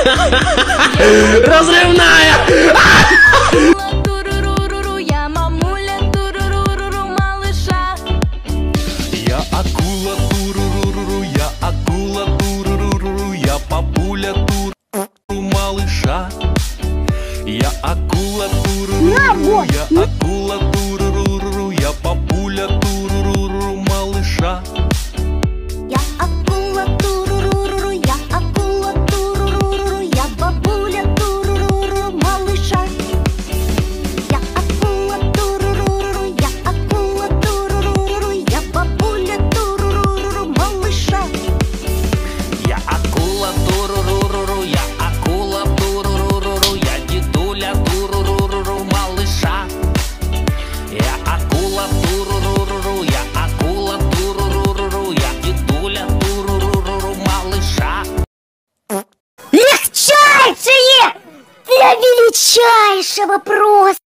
Разрывная! Я мамуля туруруру малыша. Я акула туруруру, я акула туруруру, я папуля туруру малыша. Я акула туруруру, я акула туруруру, я папуля туруруру малыша. Я акула туруруру, я акула туруруру, я бабуля туруруру малыша. Я акула туруруру, я акула туруруру, я бабуля туруруру малыша. Я акула туруруру, я акула туруруру, я дедуля туруруру малыша. Я акула туруруру, я акула туруруру, я дедуля туруруру малыша. Легчайшее для величайшего просто.